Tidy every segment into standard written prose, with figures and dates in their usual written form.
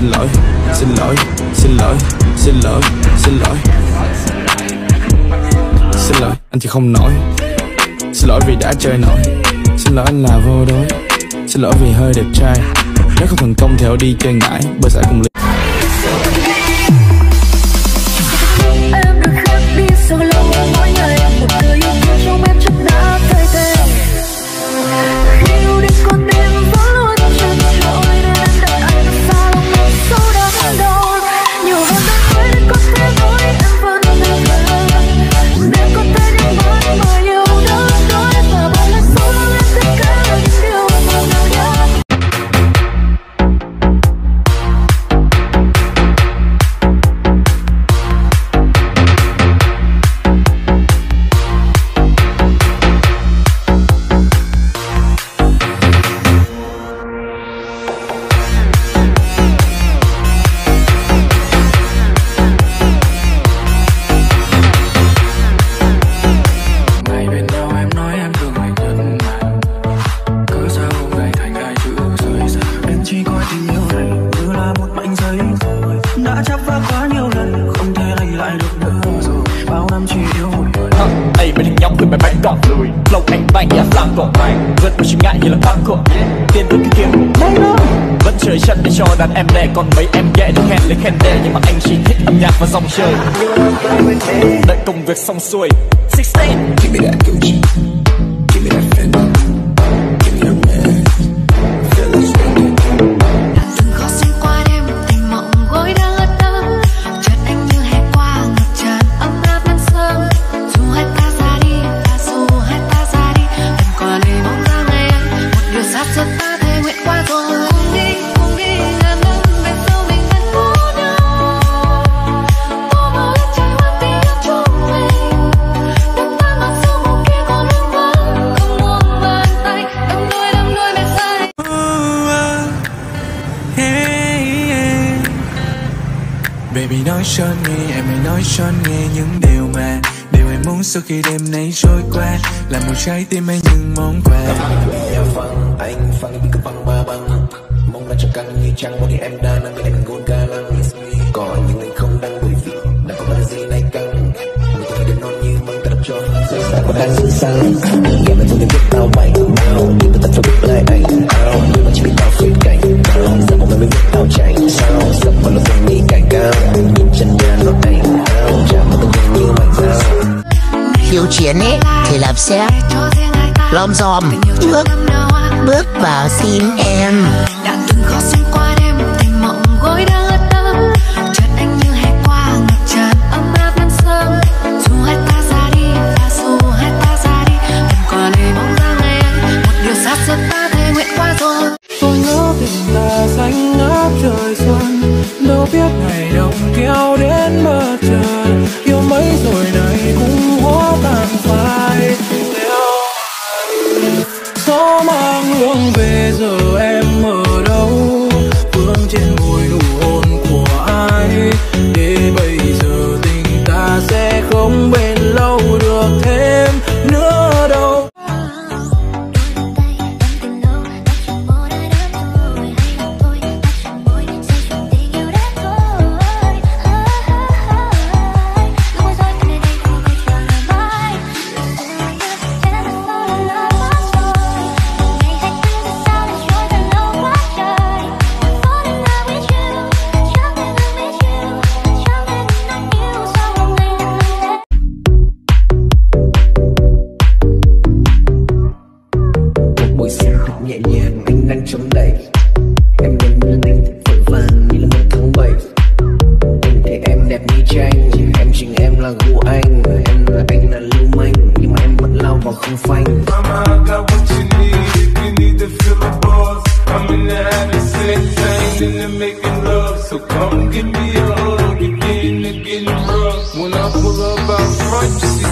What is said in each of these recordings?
xin lỗi, xin lỗi, xin lỗi, xin lỗi, xin lỗi. Xin lỗi, anh chỉ không nổi. Xin lỗi vì đã chơi nổi. Xin lỗi anh là vô đối. Xin lỗi vì hơi đẹp trai. Nếu không thành công thì đi chơi ngải. Bởi sẽ cùng em được khác đi sau lâu mỗi ngày. Một người yêu thương trong em chắc đã thay thế. Khi yêu đến con tim vẫn luôn chật chội. Nên em đợi anh xa lòng một sâu đớn đau. Nhiều hơn đã quên có thể nói em vẫn là người. Em có thể đi mất mà yêu đớn đôi. Và bao lần sau lưng em tất cả là những điều mà nào nhớ. Lâu anh bay nhạt làm cỏ mảnh vượt qua chướng ngại như là băng cỏ tiền với cái kia vẫn chơi chân để cho đàn em đè còn mấy em ghẹ được khen lấy khen đè nhưng mà anh chỉ thích âm nhạc và dòng chơi đợi công việc xong xuôi 16 give me that Gucci give me that Fendi give me that man feel like spending. Từng khó xuyên qua đêm tình mộng gối đang ướt đẫm chợt anh như hè qua ngập tràn ấm áp nắng sớm dù hai ta ra đi dù hai ta ra đi em còn lại mong ra ngày anh một điều sát xuất ta thề nguyện qua rồi cùng đi ngàn năm về sau mình vẫn có nhau tô màu lên trái hoa tím trong mình đừng ta mặc sau một kia còn nước mắt không buông bàn tay đắm đuôi về sai. Baby nói cho nghe, em hãy nói cho nghe những điều em muốn sau khi đêm nay trôi qua là một trái tim hay những món quà. Anh phăng đi cứ văng ba băng mong là chẳng căng như trăng một thì em đã nằm bên anh ngôn ca lăng có những anh không đăng bởi vì đã có bao gì này căng người tôi đêm non như mong ta đập cho rời xa còn đang giữ xa em em vẫn biết tao mày nào nhưng tôi thật phải biết lại anh nào nhưng mà chỉ biết tao phết cảnh nào giờ một ngày mới biết tao chạy sao sập vào lúc anh nghĩ cảnh cao nhìn chân nhà nó anh nào chạm vào từng như mảnh dao khiêu chiến ấy thì làm sẽ lom giòm bước vào xin em. Đã từng khó xuyên qua đêm tình mộng gối đang ướt đẫm chợt anh như hè qua ngập tràn ấm áp nắng sớm dù hai ta ra đi dù hai ta ra đi em còn lại mong ra ngày anh một điều sát xuất ta thề nguyện qua rồi. Tôi ngỡ tình ta xanh ngát trời xuân đâu biết ngày đông kéo đến bờ trời yêu mấy rồi này cũng hóa tan phai gió mang hương về giờ em ở đâu vương trên môi nụ hôn của ai để bây giờ tình ta sẽ không bền lâu được thêm nữa đâu. nhẹ nhàng anh đang chống đẩy em đến như anh vội vàng như là một tháng 7 anh thấy em đẹp như tranh em chính em là gu anh là lưu manh nhưng mà em vẫn lao vào không phanh. Mama, I got what you need if you need to feel the buzz. I'm in the having sex, I ain't into making love, so come give me a hug. You're getting rough when I pull up out front, you see.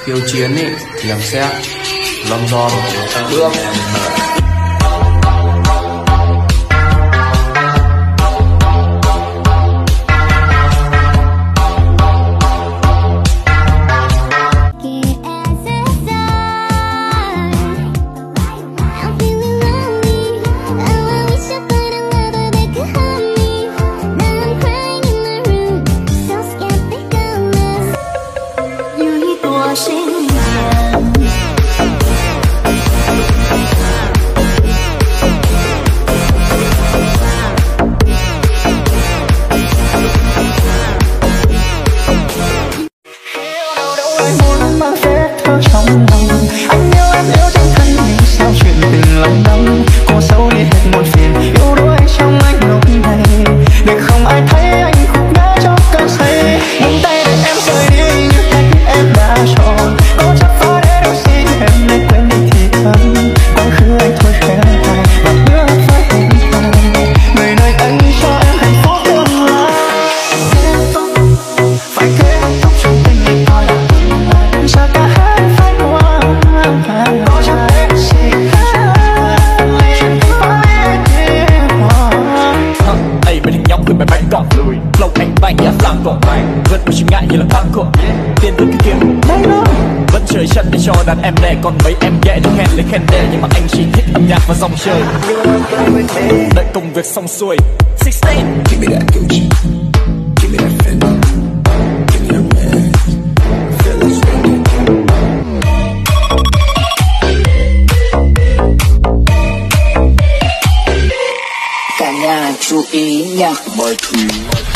Hiếu chiến ý thì làm xét lom giom bước. Flow anh bay nhá sang cỏ vượt một chướng ngại như là thang cỏ tiền với cái kiếm lấy nó vẫn chơi chân để cho đàn em đè còn mấy em ghẹ được khen lấy khen đè nhưng mà anh chỉ thích âm nhạc và dòng chơi đợi công việc xong xuôi 16 Give me that Gucci, give me that Fendi, give me that man, feel like spending. Cả nhà chú ý nha. My queen,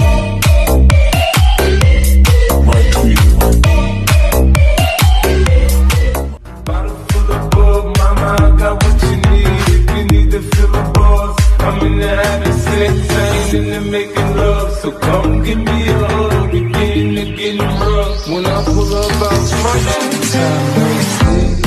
my queen. Bottle full of bug, mama, I got what you need. If you need to feel the buzz, I'm in the having sex, I ain't in the making love. So come give me a hug, begin to get rough. When I pull up out front,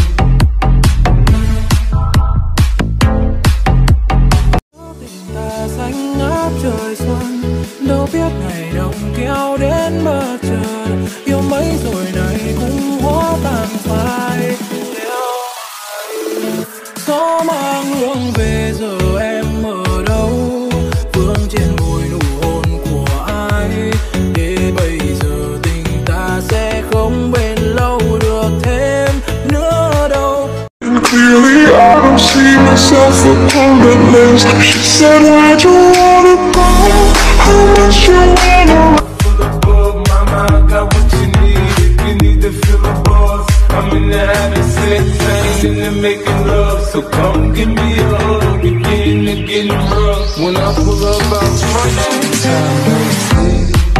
Xanh ngát trời xuân, đâu biết ngày đông kéo đến bờ trời. Yêu mấy rồi này cũng hóa tàn phai. Gió mang hương về giờ em ở đâu? Vương trên môi nụ hôn của ai? Để bây giờ tình ta sẽ không bền lâu được thêm nữa đâu. Really, I don't see myself upon the list. She said, where'd you wanna go? How much you wanna? full of bug, mama, I got what you need. If you need to feel the buzz, I'm in the having sex, I ain't in the making love. So come give me a hug, begin to get rough. When I pull up out front,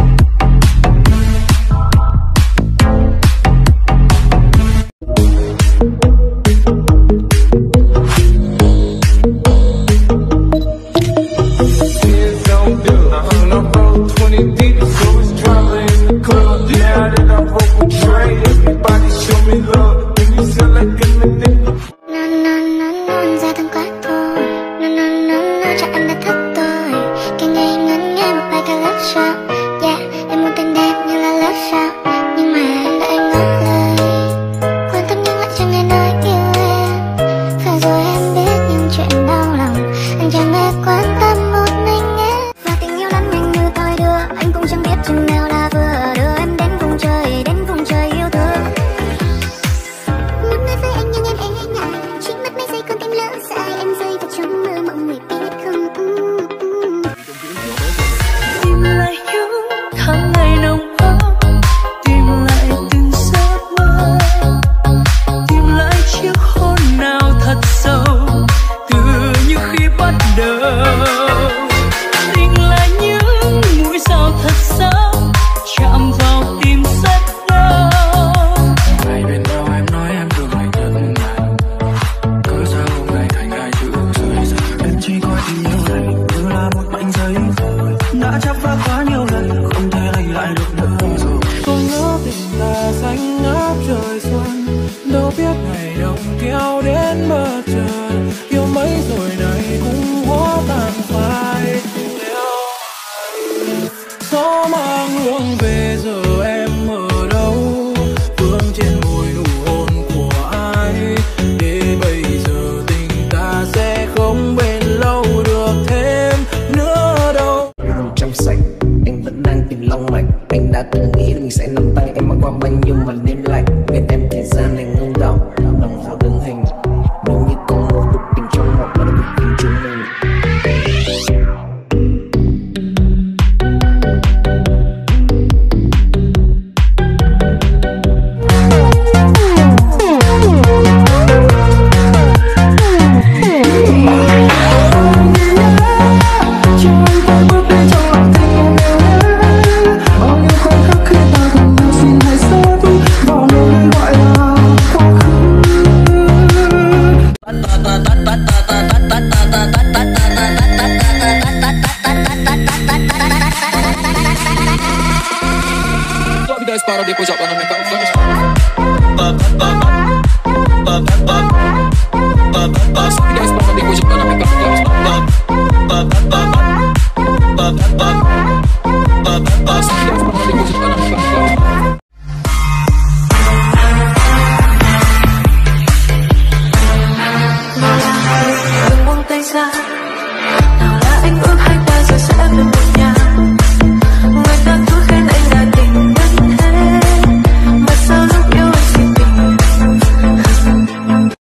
ra thằng quá thôi. Chắc anh đã thích tôi. Càng ngày ngân nghe một bài ca love song. Yeah, em muốn tên đẹp như là love song. Nhưng mà em đợi anh ngỏ lời. Quan tâm nhưng lại chẳng nghe nói yêu em. Và rồi em biết những chuyện đau lòng anh chẳng hề quan tâm một mình em. Và tình yêu lắm nhanh như tôi đưa. Anh cũng chẳng biết chừng nào là vừa. Đưa em đến vùng trời yêu thương. Lúc nói với anh nhưng em e ngại. Chỉ mất mấy giây con tim lỡ dại. Em rơi vào trong mơ mộng người biết không. Tìm lại những tháng ngày nồng ấm, tìm lại từng giấc mơ, tìm lại chiếc hôn nào thật sâu từ những khi bắt đầu, tìm lại những mũi dao thật sắc chạm vào tim rất đau. Ngày bên nhau em nói em thương anh thật ngàn. Cớ sao hôm nay thành hai chữ rời rạc. Em chỉ coi tình yêu này như là một mảnh giấy rồi. Đã chấp vá quá nhiều lần không thể lấy lại được nữa rồi. Còn ngỡ tình ta xanh ngát trời xuân, đâu biết ngày đông kéo đến bờ trời. Yêu mấy rồi này cũng hóa tàn phai. Gió mang hương về giờ em ở đâu? Vương trên môi nụ yêu mà đêm lạnh, bên em thời gian này ngưng động, đồng hồ đứng hình nếu như có một cuộc tình trong một, đó là cuộc tình chúng mình. Para depois jogar na minha cara. Depois jogar na minha Đừng buông tay ra.